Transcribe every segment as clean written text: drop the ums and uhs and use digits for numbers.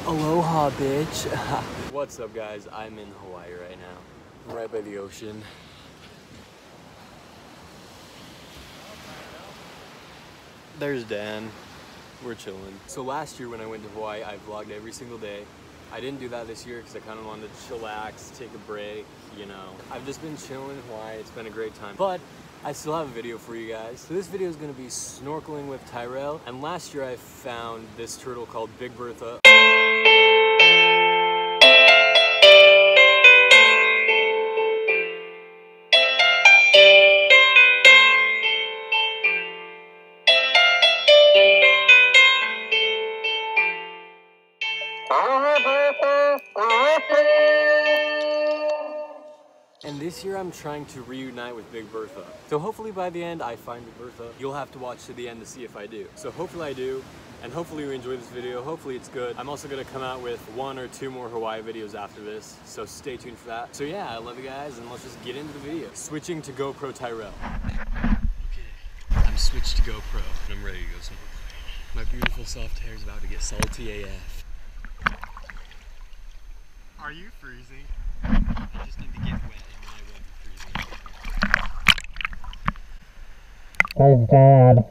Aloha, bitch. What's up, guys? I'm in Hawaii right now, right by the ocean. There's Dan. We're chilling. So last year when I went to Hawaii, I vlogged every single day. I didn't do that this year because I kind of wanted to chillax, take a break, you know. I've just been chilling in Hawaii. It's been a great time. But I still have a video for you guys. So this video is going to be snorkeling with Tyrell. And last year I found this turtle called Big Bertha. And this year I'm trying to reunite with Big Bertha. So hopefully by the end I find Big Bertha. You'll have to watch to the end to see if I do. So hopefully I do, and hopefully you enjoy this video. Hopefully it's good. I'm also gonna come out with 1 or 2 more Hawaii videos after this, so stay tuned for that. So yeah, I love you guys, and let's just get into the video. Switching to GoPro Tyrell. Okay, I'm switched to GoPro, and I'm ready to go snorkeling. My beautiful soft hair is about to get salty AF. Are you freezing? I just need to get wet and then I won't be freezing. Oh God.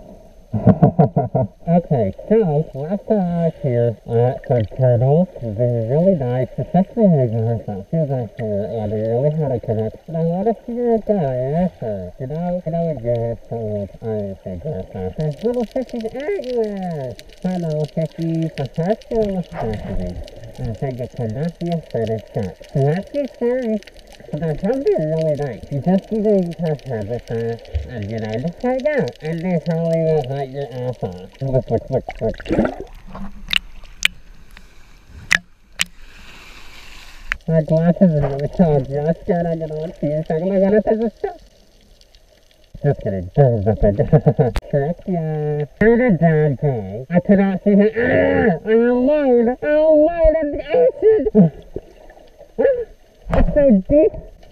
Okay, so last time I was here at the turtle, it was really nice. It's actually really nice out here and I really had a connect. But I want to see your guy after. You know again, so I think there's little fishies everywhere. Hello fishies, perhaps you're listening. I think it cannot be a certain shot. So that's your theory. But there's something really nice. You just need to touch habitat and you know, just hang out. And they probably won't bite your ass off. Look. My glasses are really tall. Just gotta get on to you. Oh my god, it says a shot. Just kidding. There's nothing. Trick, yeah. Where did Dad go? I could not see him. I'm alone in the ocean. It's so deep.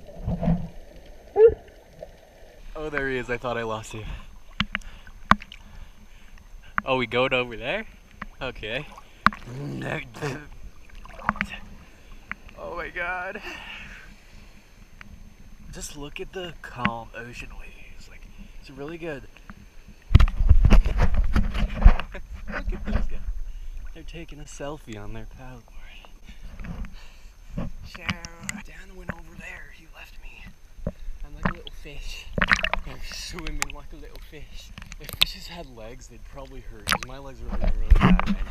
Oh, there he is. I thought I lost you. Oh, we go over there? Okay. Oh my god. Just look at the calm ocean waves. Like, it's really good. Look at those guys. They're taking a selfie on their paddleboard. So, Dan went over there. He left me. I'm like a little fish. I'm swimming like a little fish. If fishes had legs, they'd probably hurt, because my legs are really bad right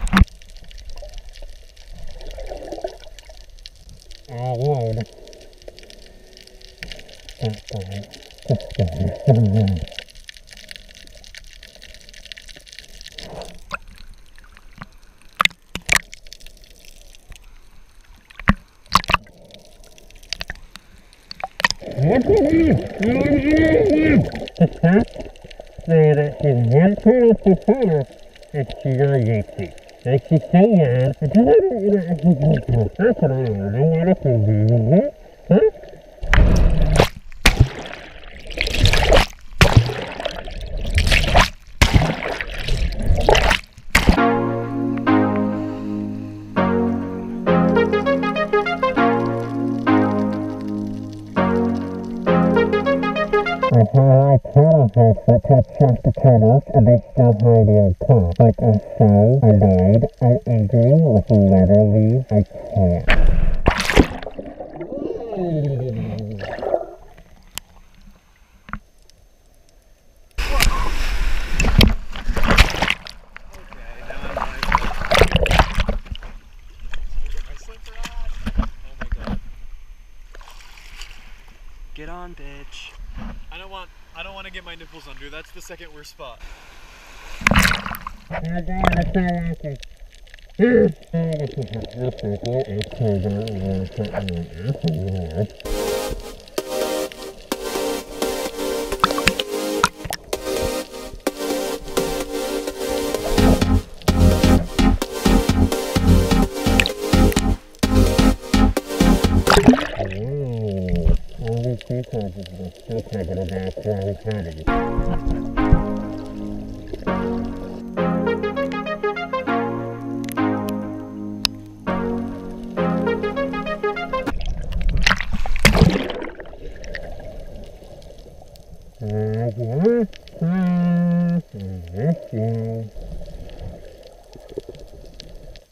now. Oh, Lord. The fact that she's one turtle before and she's on JC. Like she's so mad. It doesn't, that's what I want. I want it to be, huh? I had turtle heads that touch off the turtles and they still hide your top. Like I'm so annoyed and angry with literally I can't. Get on, bitch. I don't want to get my nipples under. That's the second worst spot.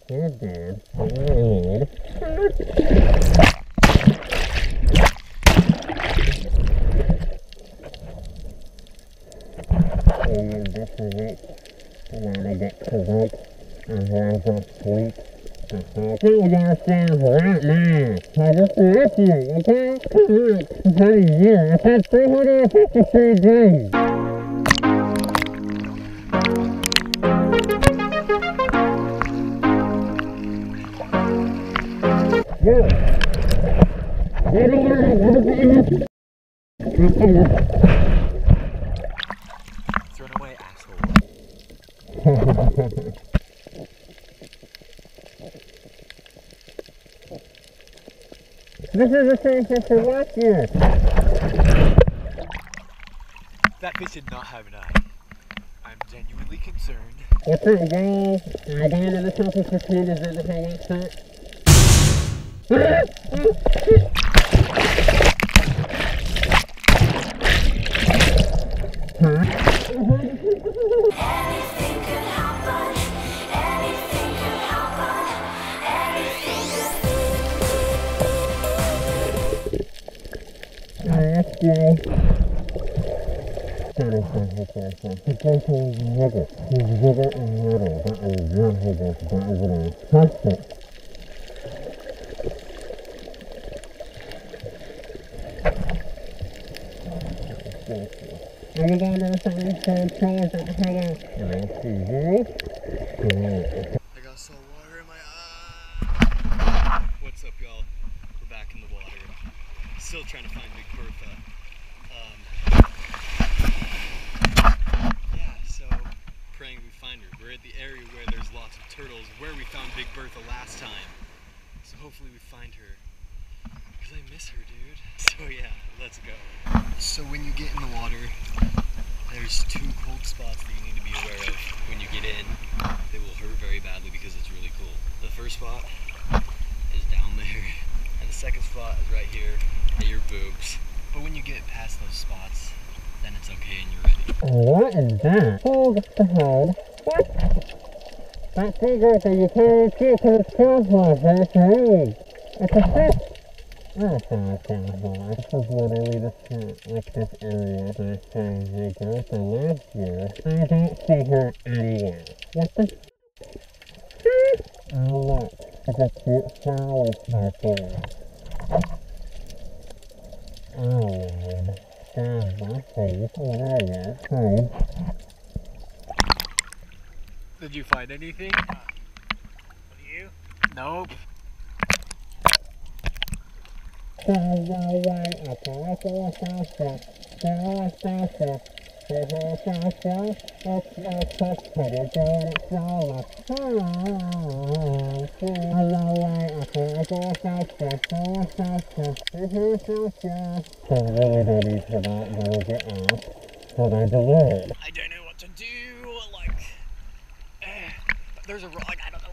You're dead. Good. And this is it. When I get provoked, I rise up sweet. You gotta stand right now. I just met you, okay? Come on, it's been a year. I've had 353 days. Go. Run away, asshole. This is the same fish as last year. That fish did not have an eye. I'm genuinely concerned. What's up, guys? I got into the topic for 2 days in the hangout spot. That's Jay. Sorry, He's bigger. He's bigger and little. That is not bigger. That is little. Trust it. Are you going to the side to players at the hangout? Nice to you. I got salt water in my eye. What's up, y'all? We're back in the water. Still trying to find Big Bertha. Yeah, so praying we find her. We're at the area where there's lots of turtles, where we found Big Bertha last time. So hopefully we find her. Because I miss her, dude. So yeah, let's go. So when you get in the water, there's 2 cold spots that you need to be aware of when you get in. They will hurt very badly because it's really cool. The first spot is down there, and the second spot is right here at your boobs. But when you get past those spots, then it's okay and you're ready. What is that? Hold the head. What? That Big Bertha, you can't see it because it's camouflage, but it's red. It's a fish. Oh, it's not camouflage. This is literally the spot, like this area. I found Big Bertha last year. I don't see her anywhere. What the? Oh, look. It's a cute flower sparkle. Oh, Lord. Damn, my face. There it is. Hi. Did you find anything? You? Nope. I don't know what to do, like, there's a rock, I don't know.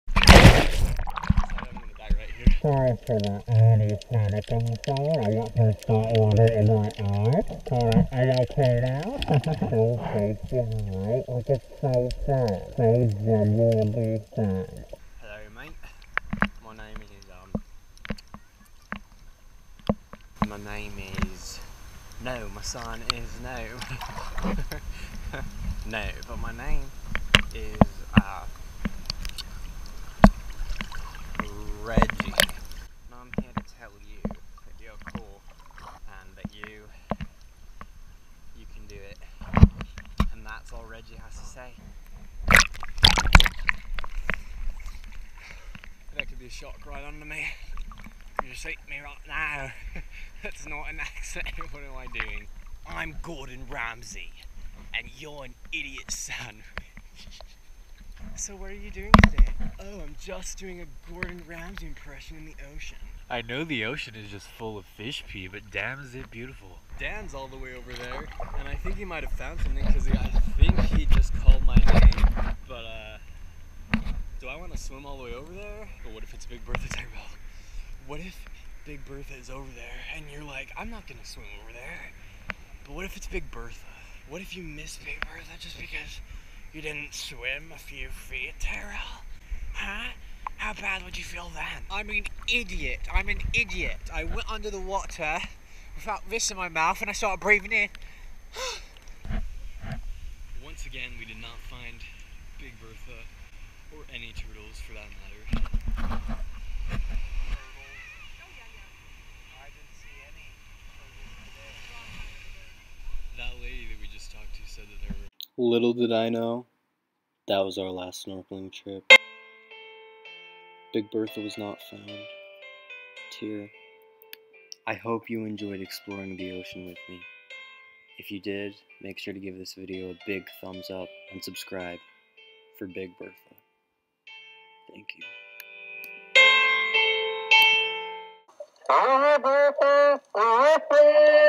I'm gonna die right here. Sorry for that anti-panicking song. I got some salt water in my eye. Alright, are you okay now? Okay, alright. Like it's so sad. So genuinely sad. Hello, mate. My name is... No, my son is no. No, but my name is Reggie. And I'm here to tell you that you're cool and that you can do it. And that's all Reggie has to say. That could be a shock right under me. You just hit me right now. That's not an accent. What am I doing? I'm Gordon Ramsay, and you're an idiot sandwich. So what are you doing today? Oh, I'm just doing a Gordon Ramsay impression in the ocean. I know the ocean is just full of fish pee, but damn is it beautiful. Dan's all the way over there, and I think he might have found something because I think he just called my name, but do I want to swim all the way over there? But what if it's Big Bertha, Tyrell? What if Big Bertha is over there and you're like, I'm not gonna swim over there? But what if it's Big Bertha? What if you miss Big Bertha just because you didn't swim a few feet, Tyrell? Huh? How bad would you feel then? I'm an idiot. I'm an idiot. I went under the water without this in my mouth and I started breathing in. Once again, we did not find Big Bertha or any turtles for that matter. That lady that we just talked to said that there were... Little did I know, that was our last snorkeling trip. Big Bertha was not found. Tyrell, I hope you enjoyed exploring the ocean with me. If you did, make sure to give this video a big thumbs up and subscribe for Big Bertha. Thank you. Big Bertha,